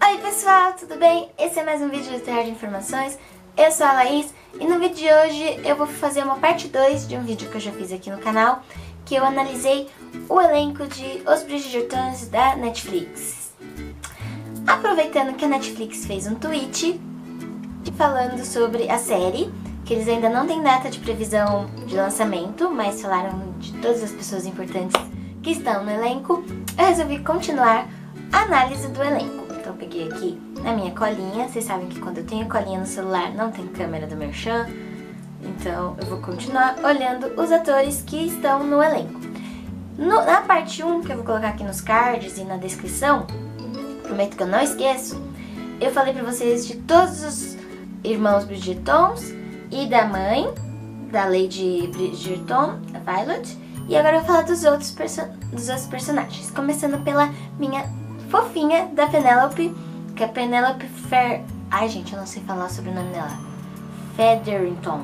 Oi pessoal, tudo bem? Esse é mais um vídeo do Terra de Informações. Eu sou a Laís e no vídeo de hoje eu vou fazer uma parte 2 de um vídeo que eu já fiz aqui no canal, que eu analisei o elenco de Os Bridgertons da Netflix. Aproveitando que a Netflix fez um tweet falando sobre a série, que eles ainda não têm data de previsão de lançamento, mas falaram de todas as pessoas importantes que estão no elenco, eu resolvi continuar a análise do elenco. Então eu peguei aqui na minha colinha, vocês sabem que quando eu tenho colinha no celular não tem câmera do Merchan, então eu vou continuar olhando os atores que estão no elenco. Na parte 1, que eu vou colocar aqui nos cards e na descrição, prometo que eu não esqueço, eu falei pra vocês de todos os irmãos Bridgertons e da mãe, da Lady Bridgerton, a Violet, e agora eu vou falar dos outros personagens, começando pela minha fofinha da Penélope, que é a Penélope Ai, gente, eu não sei falar sobre o nome dela. Featherington,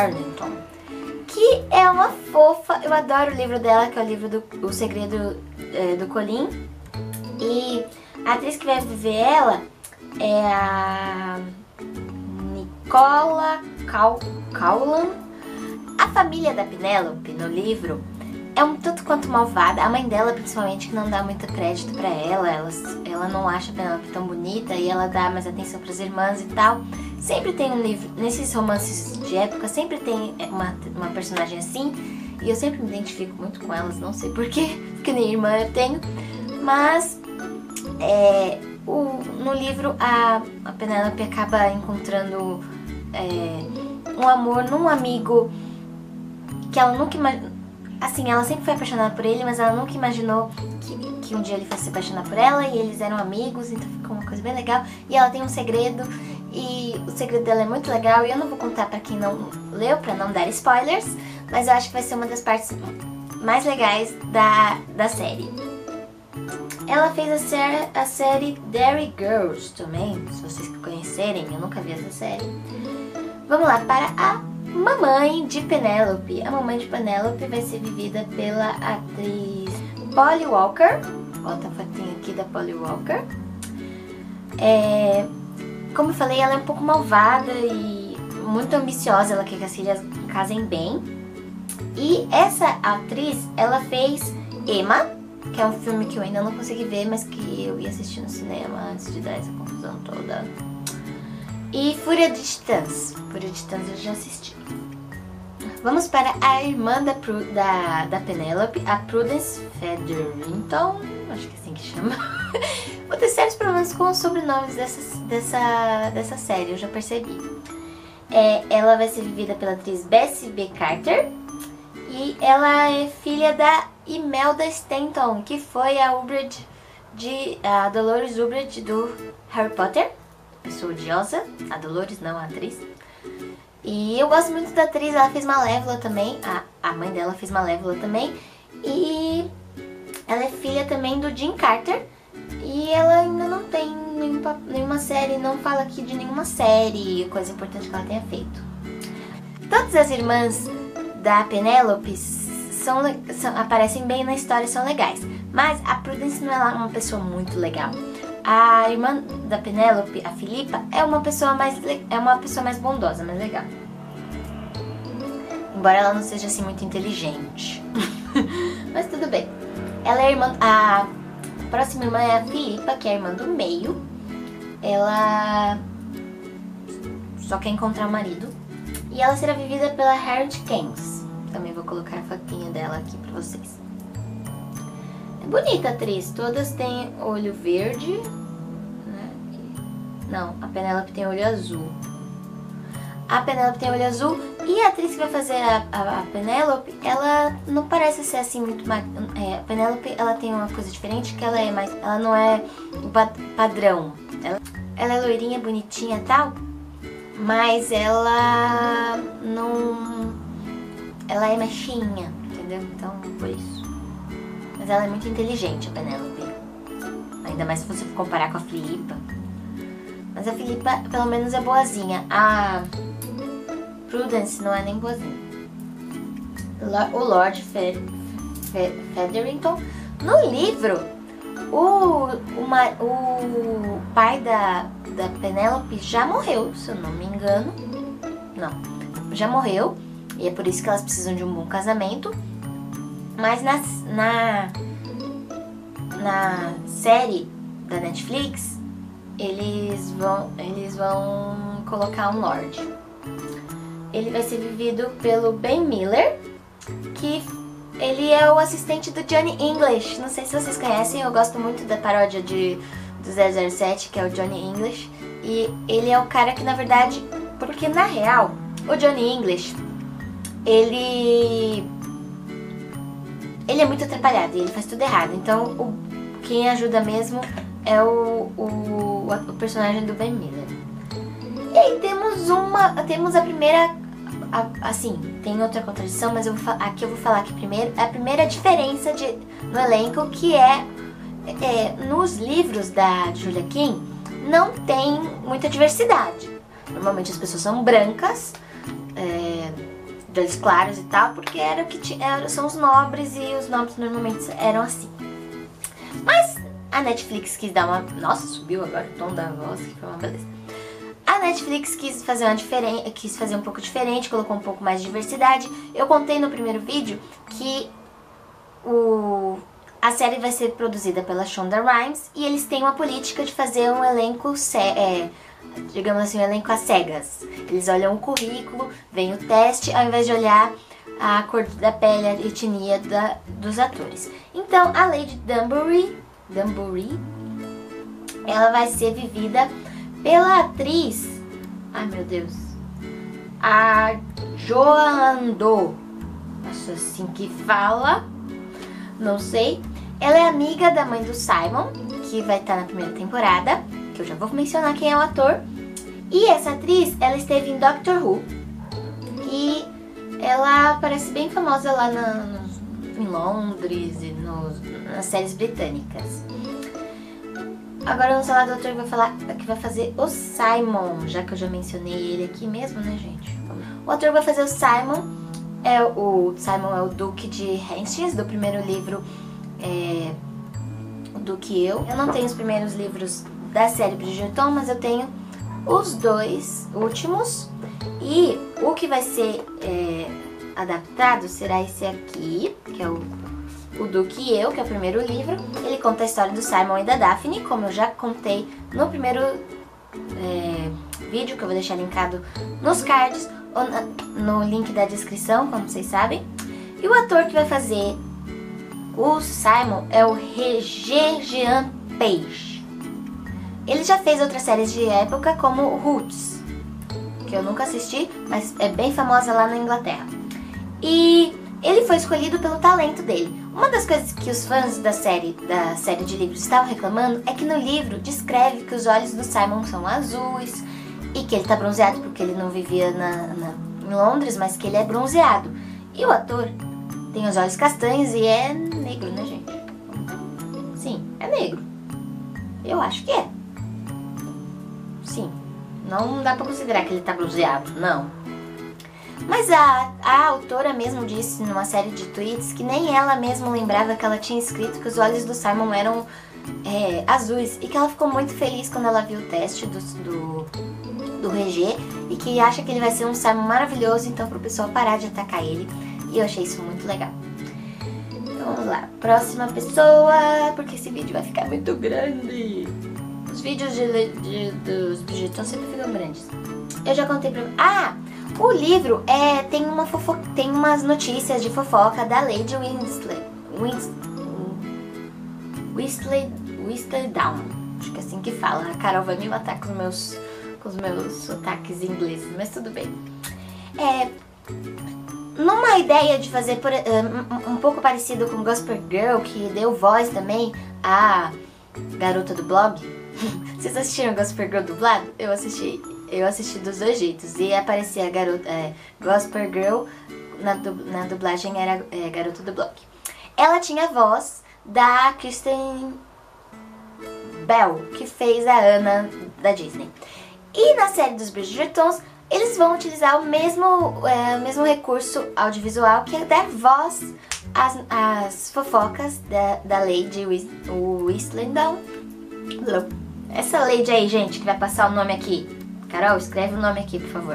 que é uma fofa. Eu adoro o livro dela, que é o livro do O Segredo do Colin. E a atriz que vai viver ela é a Nicola Coughlan. A família da Penélope no livro é um tanto quanto malvada. A mãe dela, principalmente, que não dá muito crédito pra ela. Ela não acha a Penélope tão bonita e ela dá mais atenção pras irmãs e tal. Sempre tem um livro, nesses romances de época, sempre tem uma personagem assim. E eu sempre me identifico muito com elas, não sei porquê, porque nem irmã eu tenho. Mas no livro a Penélope acaba encontrando um amor num amigo que ela nunca imaginou. Assim, ela sempre foi apaixonada por ele, mas ela nunca imaginou que um dia ele fosse se apaixonar por ela, e eles eram amigos, então ficou uma coisa bem legal. E ela tem um segredo, e o segredo dela é muito legal, e eu não vou contar pra quem não leu, pra não dar spoilers, mas eu acho que vai ser uma das partes mais legais da série. Ela fez a série Derry Girls também, se vocês conhecerem, eu nunca vi essa série. Vamos lá, para a mamãe de Penélope. A mamãe de Penélope vai ser vivida pela atriz Polly Walker. Bota a fotinha aqui da Polly Walker. Como eu falei, ela é um pouco malvada e muito ambiciosa. Ela quer que as filhas casem bem. E essa atriz, ela fez Emma, que é um filme que eu ainda não consegui ver, mas que eu ia assistir no cinema antes de dar essa confusão toda. E Fúria de Titãs. Fúria de Titãs eu já assisti. Vamos para a irmã da Penélope, a Prudence Featherington. Acho que é assim que chama. Vou ter sérios problemas com os sobrenomes dessa série, eu já percebi. Ela vai ser vivida pela atriz Bessie B. Carter. E ela é filha da Imelda Stanton, que foi a Dolores Umbridge do Harry Potter. Pessoa odiosa, a Dolores, não a atriz. E eu gosto muito da atriz, ela fez Malévola também, a mãe dela fez Malévola também. E ela é filha também do Jim Carter. E ela ainda não tem nenhuma série, não fala aqui de nenhuma série, coisa importante que ela tenha feito. Todas as irmãs da Penélope aparecem bem na história e são legais. Mas a Prudence não é uma pessoa muito legal. A irmã da Penélope, a Philippa, é uma pessoa mais bondosa, mais legal. Embora ela não seja assim muito inteligente. Mas tudo bem. Ela é a próxima irmã é a Philippa, que é a irmã do meio. Ela só quer encontrar o marido. E ela será vivida pela Harriet Keynes. Também vou colocar a fotinha dela aqui pra vocês. É bonita a atriz, todas têm olho verde, né? Não, a Penélope tem olho azul. A Penélope tem olho azul e a atriz que vai fazer a Penélope, ela não parece ser assim muito... a Penélope, ela tem uma coisa diferente, que ela não é padrão. Ela é loirinha, bonitinha e tal, mas ela não... Ela é mexinha, entendeu? Então, por isso. Mas ela é muito inteligente, a Penélope. Ainda mais se você for comparar com a Philippa. Mas a Philippa, pelo menos, é boazinha. A Prudence não é nem boazinha. O Lord Featherington. No livro, o pai da Penélope já morreu, se eu não me engano. Não, já morreu. E é por isso que elas precisam de um bom casamento. Mas na série da Netflix, eles vão colocar um Lorde. Ele vai ser vivido pelo Ben Miller, que ele é o assistente do Johnny English. Não sei se vocês conhecem, eu gosto muito da paródia do 007, que é o Johnny English. E ele é o cara que, na verdade, porque na real, o Johnny English, ele é muito atrapalhado e ele faz tudo errado. Então, quem ajuda mesmo é o personagem do Ben Miller. E aí temos a primeira, assim, tem outra contradição, mas aqui eu vou falar aqui primeiro. A primeira diferença no elenco, que é nos livros da Julia Quinn, não tem muita diversidade. Normalmente as pessoas são brancas, de olhos claros e tal, porque era o que são os nobres, e os nobres normalmente eram assim. Mas a Netflix quis dar uma... Nossa, subiu agora o tom da voz, que foi uma beleza. A Netflix quis fazer um pouco diferente, colocou um pouco mais de diversidade. Eu contei no primeiro vídeo que a série vai ser produzida pela Shonda Rhimes, e eles têm uma política de fazer um elenco digamos assim, um elenco às cegas. Eles olham o currículo, vem o teste, ao invés de olhar a cor da pele, a etnia dos atores. Então, a Lady Danbury, ela vai ser vivida pela atriz, ai meu Deus, a Joan Do, acho assim que fala, não sei. Ela é amiga da mãe do Simon, que vai estar na primeira temporada, que eu já vou mencionar quem é o ator. E essa atriz, ela esteve em Doctor Who, e ela parece bem famosa lá em Londres e nas séries britânicas. Agora vamos falar do ator que vai fazer o Simon, já que eu já mencionei ele aqui mesmo, né, gente? O ator que vai fazer o Simon é o Duque de Hastings, do primeiro livro, o Duque e Eu. Eu não tenho os primeiros livros da série Bridgerton, mas eu tenho os 2 últimos. E o que vai ser adaptado será esse aqui, que é o Duque e Eu, que é o primeiro livro. Ele conta a história do Simon e da Daphne, como eu já contei no primeiro vídeo, que eu vou deixar linkado nos cards ou no link da descrição, como vocês sabem. E o ator que vai fazer o Simon é o Regé-Jean Page. Ele já fez outras séries de época, como Roots, que eu nunca assisti, mas é bem famosa lá na Inglaterra. E ele foi escolhido pelo talento dele. Uma das coisas que os fãs da série de livros estavam reclamando é que no livro descreve que os olhos do Simon são azuis e que ele tá bronzeado porque ele não vivia em Londres, mas que ele é bronzeado. E o ator tem os olhos castanhos e é negro, né, gente? Sim, é negro. Eu acho que é. Sim, não dá pra considerar que ele tá bronzeado, não. Mas a autora mesmo disse numa série de tweets que nem ela mesma lembrava que ela tinha escrito que os olhos do Simon eram azuis, e que ela ficou muito feliz quando ela viu o teste do Regé, e que acha que ele vai ser um Simon maravilhoso, então pro pessoal parar de atacar ele. E eu achei isso muito legal. Então vamos lá, próxima pessoa, porque esse vídeo vai ficar muito grande. Os vídeos dos Bridgerton sempre ficam grandes. Eu já contei pra... o livro tem umas notícias de fofoca da Lady Whistledown. Acho que é assim que fala. A Carol vai me matar com os meus sotaques ingleses, mas tudo bem. Numa ideia de fazer um pouco parecido com Gossip Girl, que deu voz também à garota do blog. Vocês assistiram Gossip Girl dublado? Eu assisti dos dois jeitos. E aparecia a garota Gossip Girl, na dublagem era garota do blog. Ela tinha a voz da Kristen Bell, que fez a Anna da Disney. E na série dos Bridgertons, eles vão utilizar o mesmo recurso audiovisual, que é dar voz as fofocas da Lady Whistledown. Essa Lady aí, gente, que vai passar o nome aqui. Carol, escreve o nome aqui, por favor.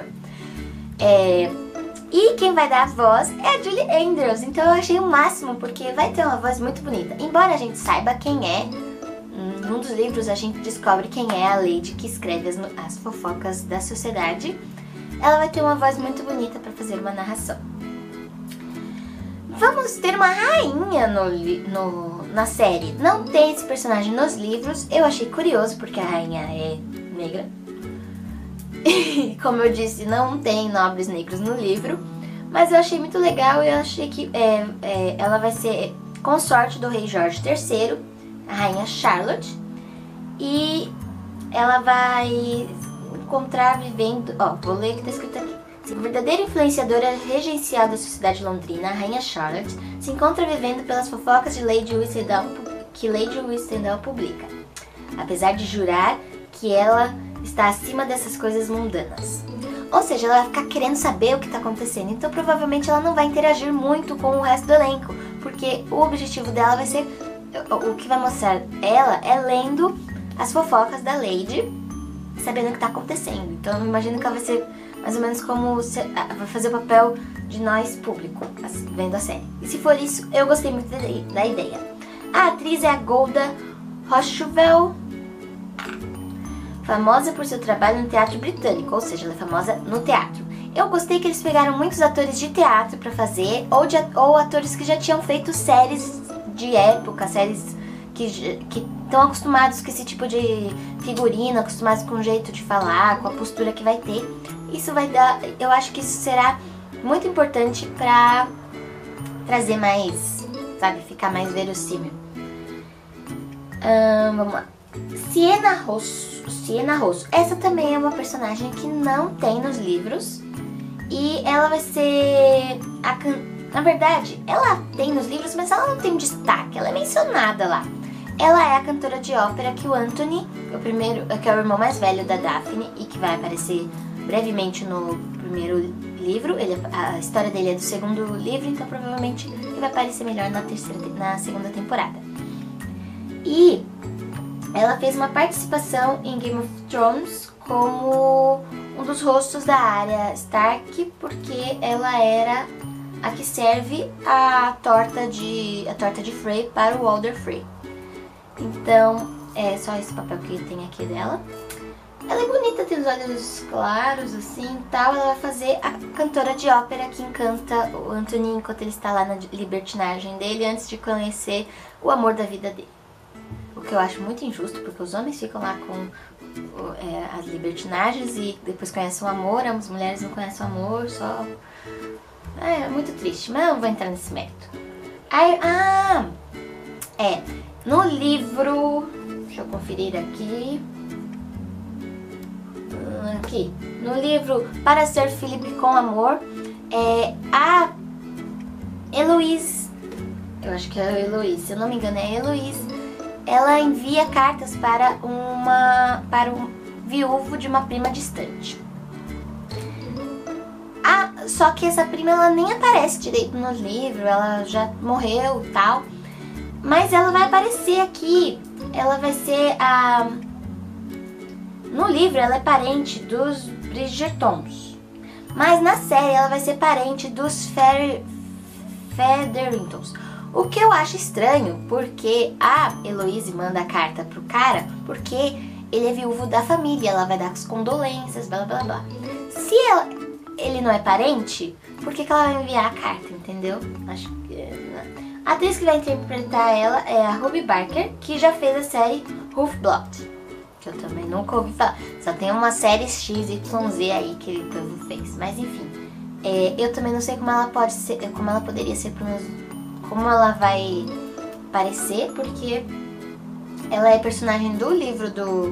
E quem vai dar a voz é a Julie Andrews. Então eu achei o máximo, porque vai ter uma voz muito bonita. Embora a gente saiba quem é, num dos livros a gente descobre quem é a Lady que escreve as fofocas da sociedade. Ela vai ter uma voz muito bonita para fazer uma narração. Vamos ter uma rainha na série. Não tem esse personagem nos livros. Eu achei curioso porque a rainha é negra. E como eu disse, não tem nobres negros no livro. Mas eu achei muito legal e eu achei que ela vai ser consorte do rei Jorge III, a rainha Charlotte. E ela vai encontrar vivendo... vou ler o que está escrito aqui. A verdadeira influenciadora regencial da sociedade londrina, a rainha Charlotte, se encontra vivendo pelas fofocas de Lady Whistledown que Lady Whistledown publica, apesar de jurar que ela está acima dessas coisas mundanas. Ou seja, ela vai ficar querendo saber o que está acontecendo, então provavelmente ela não vai interagir muito com o resto do elenco, porque o objetivo dela vai ser... O que vai mostrar ela é lendo as fofocas da Lady, sabendo o que está acontecendo. Então eu imagino que ela vai ser mais ou menos como vai fazer o papel de nós, público, vendo a série. E se for isso, eu gostei muito da ideia. A atriz é a Golda Rosheuvel, famosa por seu trabalho no teatro britânico, ou seja, ela é famosa no teatro. Eu gostei que eles pegaram muitos atores de teatro pra fazer, ou atores que já tinham feito séries de época, séries que estão acostumados com esse tipo de figurino, acostumados com o jeito de falar, com a postura que vai ter. Isso vai dar, eu acho que isso será muito importante pra trazer mais, sabe, ficar mais verossímil. Vamos lá. Sienna Rosso. Essa também é uma personagem que não tem nos livros. E ela vai ser... Na verdade, ela tem nos livros, mas ela não tem um destaque. Ela é mencionada lá. Ela é a cantora de ópera que o Anthony, que é o irmão mais velho da Daphne, e que vai aparecer brevemente no primeiro livro. A história dele é do segundo livro, então provavelmente ele vai aparecer melhor na segunda temporada. E ela fez uma participação em Game of Thrones como um dos rostos da Arya Stark, porque ela era a que serve a torta de Frey para o Walder Frey. Então, é só esse papel que tem aqui dela. Ela é bonita, tem os olhos claros, assim, e tal. Ela vai fazer a cantora de ópera que encanta o Anthony enquanto ele está lá na libertinagem dele, antes de conhecer o amor da vida dele. O que eu acho muito injusto, porque os homens ficam lá com as libertinagens e depois conhecem o amor, as mulheres não conhecem o amor, só... É muito triste, mas eu não vou entrar nesse mérito. No livro... Deixa eu conferir aqui. No livro Para Ser Felipe com Amor, a Heloise, eu acho que é a Heloise, se eu não me engano é a Heloise, ela envia cartas para um viúvo de uma prima distante. Só que essa prima ela nem aparece direito no livro, ela já morreu e tal, mas ela vai aparecer aqui. Ela vai ser a... No livro ela é parente dos Bridgertons, mas na série ela vai ser parente dos Featheringtons. O que eu acho estranho, porque a Heloise manda a carta pro cara porque ele é viúvo da família, ela vai dar as condolências, blá blá blá. Se ele não é parente, por que ela vai enviar a carta, entendeu? Acho que... A atriz que vai interpretar ela é a Ruby Barker, que já fez a série Half-Blood, que eu também nunca ouvi falar. Só tem uma série XYZ aí que o povo fez, mas enfim. Eu também não sei como ela pode ser, como ela poderia ser, como ela vai aparecer, porque ela é personagem do livro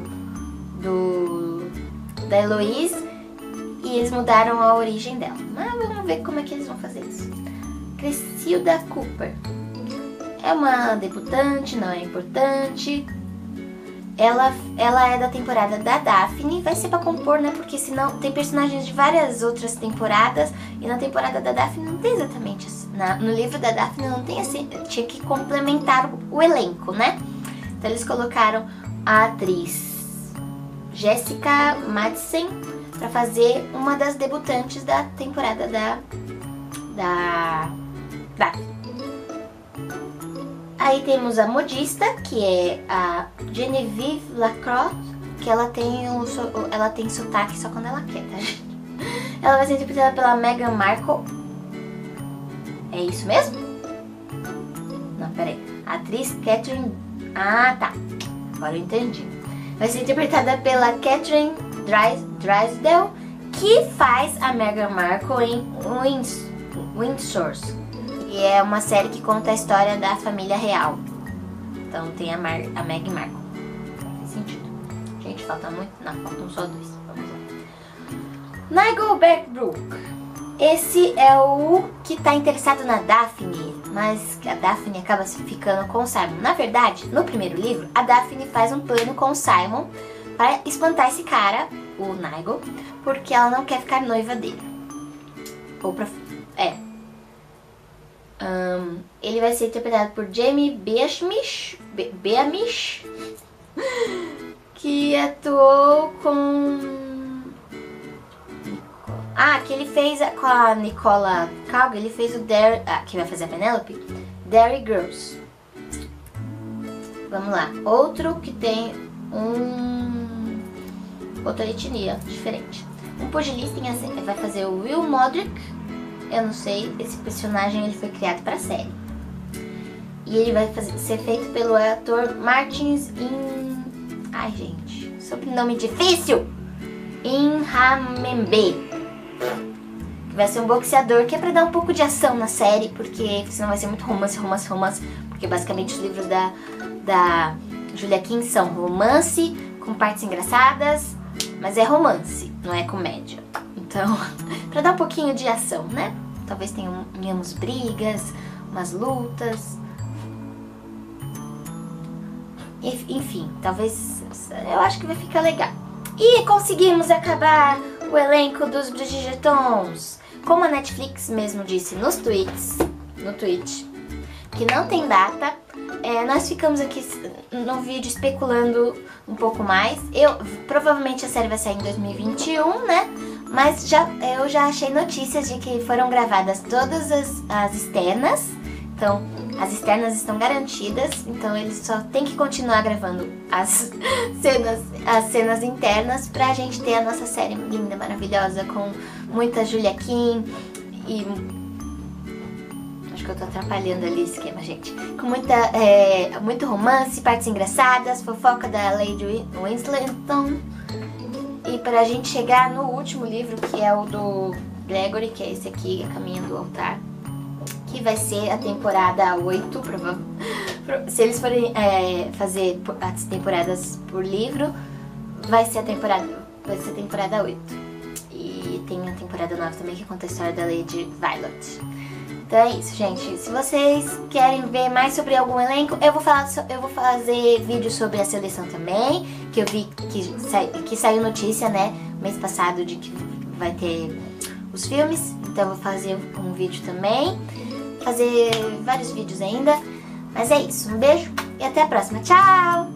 da Heloise e eles mudaram a origem dela. Mas vamos ver como é que eles vão fazer isso. Cressida Cooper é uma debutante, não é importante. ela é da temporada da Daphne, vai ser pra compor, né? Porque senão tem personagens de várias outras temporadas e na temporada da Daphne não tem exatamente assim. No livro da Daphne não tem assim, tinha que complementar o elenco, né? Então eles colocaram a atriz Jessica Madsen pra fazer uma das debutantes da temporada da Daphne. Aí temos a modista, que é a Genevieve Lacroix, que ela tem sotaque só quando ela quer, tá, gente? Ela vai ser interpretada pela Meghan Markle. É isso mesmo? Não, peraí. A atriz Catherine... Ah, tá. Agora eu entendi. Vai ser interpretada pela Catherine Drysdale, que faz a Meghan Markle em Windsor. E é uma série que conta a história da família real. Então tem a Meghan Markle. Faz sentido. Gente, falta muito? Não, faltam só 2. Vamos lá. Nigel Beckbrook. Esse é o que tá interessado na Daphne, mas a Daphne acaba ficando com o Simon. Na verdade, no primeiro livro, a Daphne faz um plano com o Simon para espantar esse cara, o Nigel, porque ela não quer ficar noiva dele. Ele vai ser interpretado por Jamie Beamish, que atuou com... que ele fez com a Nicola Calga, ele fez o que vai fazer a Penelope, Derry Girls. Vamos lá, outro que tem outra etnia diferente. Um pugilista vai fazer o Will Modric. Eu não sei, esse personagem ele foi criado para a série. E ele vai ser feito pelo ator Martins Ai, gente, sobrenome difícil! Inhamembe. Que vai ser um boxeador, que é pra dar um pouco de ação na série, porque senão vai ser muito romance. Porque basicamente os livros da Julia King são romance, com partes engraçadas, mas é romance, não é comédia. Então, pra dar um pouquinho de ação, né? Talvez tenhamos brigas, umas lutas. Enfim, talvez... Eu acho que vai ficar legal. E conseguimos acabar o elenco dos Bridgertons. Como a Netflix mesmo disse no tweet, que não tem data, nós ficamos aqui no vídeo especulando um pouco mais. Provavelmente a série vai sair em 2021, né? Mas eu já achei notícias de que foram gravadas todas as externas. Então, as externas estão garantidas. Então, eles só tem que continuar gravando as cenas internas pra gente ter a nossa série linda, maravilhosa, com muita Julia King e... Acho que eu tô atrapalhando ali o esquema, gente. Com muito romance, partes engraçadas, fofoca da Lady Winsleton. E pra gente chegar no último livro, que é o do Gregory, que é esse aqui, A Caminho do Altar, que vai ser a temporada 8, se eles forem fazer as temporadas por livro, vai ser a temporada 8. E tem a temporada 9 também, que conta a história da Lady Violet. Então é isso, gente. Se vocês querem ver mais sobre algum elenco, eu vou fazer vídeo sobre a seleção também, que eu vi que saiu notícia, né, mês passado, de que vai ter os filmes. Então eu vou fazer um vídeo também, fazer vários vídeos ainda. Mas é isso, um beijo e até a próxima. Tchau!